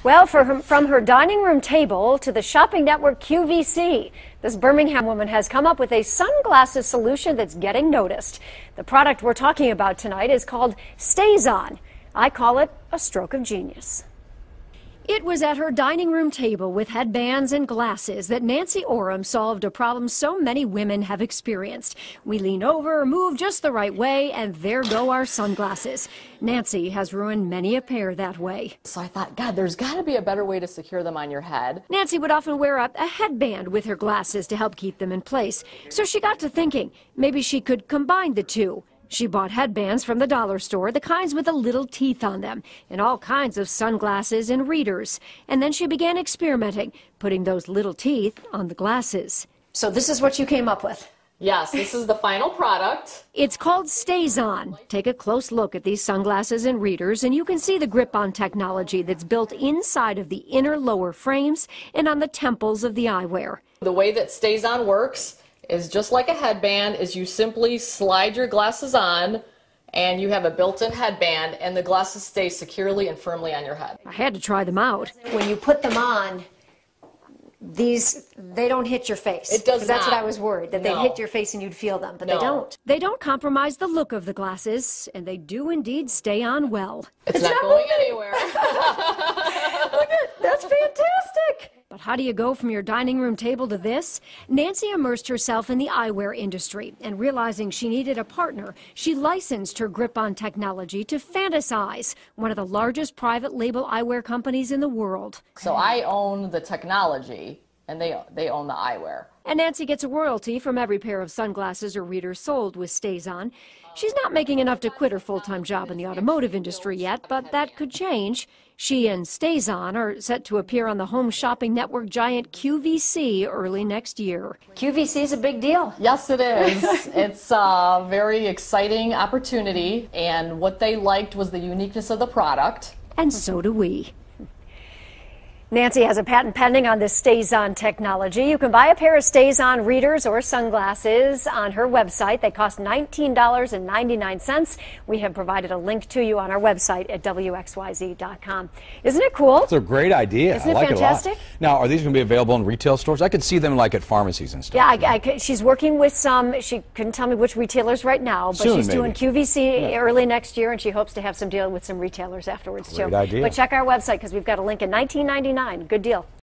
Well, from her dining room table to the shopping network QVC, this Birmingham woman has come up with a sunglasses solution that's getting noticed. The product we're talking about tonight is called StaysOn. I call it a stroke of genius. It was at her dining room table with headbands and glasses that Nancy Oram solved a problem so many women have experienced. We lean over, move just the right way, and there go our sunglasses. Nancy has ruined many a pair that way. So I thought, God, there's got to be a better way to secure them on your head. Nancy would often wear a headband with her glasses to help keep them in place. So she got to thinking, maybe she could combine the two. She bought headbands from the dollar store, the kinds with the little teeth on them, and all kinds of sunglasses and readers. And then she began experimenting, putting those little teeth on the glasses. So this is what you came up with. Yes, this is the final product. It's called StaysOn. Take a close look at these sunglasses and readers, and you can see the grip-on technology that's built inside of the inner lower frames and on the temples of the eyewear. The way that StaysOn works is just like a headband, is you simply slide your glasses on and you have a built-in headband and the glasses stay securely and firmly on your head. I had to try them out. When you put them on, they don't hit your face. It does not. That's what I was worried, that No. they'd hit your face and you'd feel them, but No. they don't. They don't compromise the look of the glasses, and they do indeed stay on well. It's not going anywhere. That's fantastic! But how do you go from your dining room table to this? Nancy immersed herself in the eyewear industry, and realizing she needed a partner, she licensed her grip-on technology to Fantasize, one of the largest private label eyewear companies in the world. So I own the technology and they own the eyewear. And Nancy gets a royalty from every pair of sunglasses or readers sold with StaysOn. She's not making enough to quit her full-time job in the automotive industry yet, but that could change. She and StaysOn are set to appear on the home shopping network giant QVC early next year. QVC is a big deal. Yes, it is. It's a very exciting opportunity, and what they liked was the uniqueness of the product. And so do we. Nancy has a patent pending on this StaysOn technology. You can buy a pair of StaysOn readers or sunglasses on her website. They cost $19.99. We have provided a link to you on our website at WXYZ.com. Isn't it cool? It's a great idea. Isn't it I like fantastic? it a lot. Now, are these going to be available in retail stores? I could see them like at pharmacies and stuff. Yeah, she's working with some. She couldn't tell me which retailers right now, but Soon, she's doing maybe. QVC early next year, and she hopes to have some deal with some retailers afterwards, too. Great idea. But check our website because we've got a link at $19.99. Good deal.